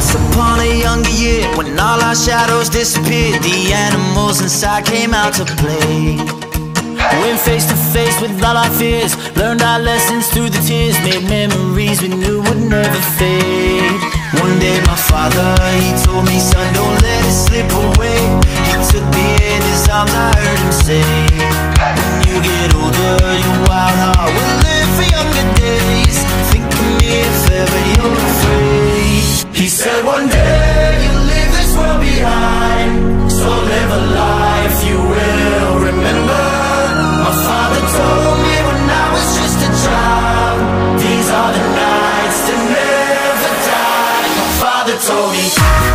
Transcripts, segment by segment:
Once upon a younger year, when all our shadows disappeared, the animals inside came out to play. Went face to face with all our fears, learned our lessons through the tears, made memories we knew would never fade. One day my father, he told me, son, don't let it slip away. He took me in his arms, I heard him say, when you get older, your wild heart will live for younger days. Think of me if ever you're afraid. He said one day you'll leave this world behind, so live a life you will remember. My father told me when I was just a child, these are the nights to never die. My father told me.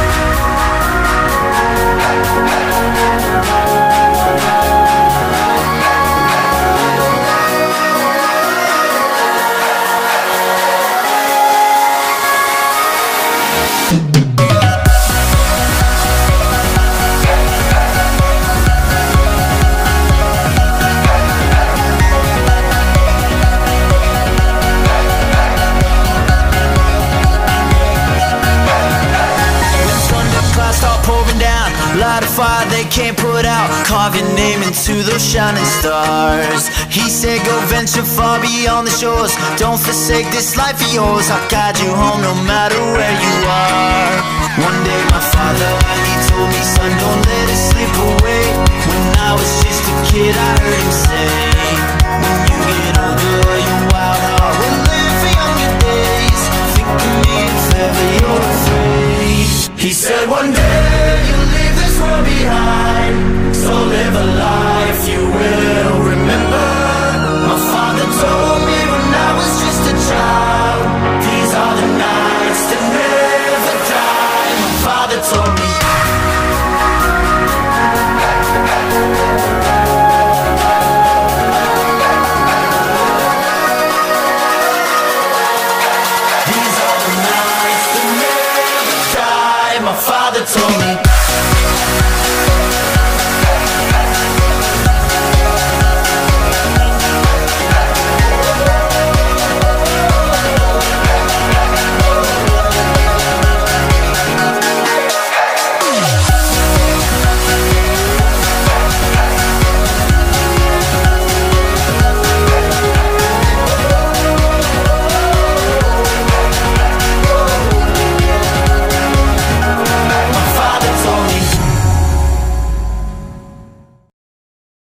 Light a fire they can't put out, carve your name into those shining stars. He said go venture far beyond the shores, don't forsake this life of yours. I'll guide you home no matter where you are. One day my father, he told me, son, don't let it slip away. When I was just a kid I heard him say, when you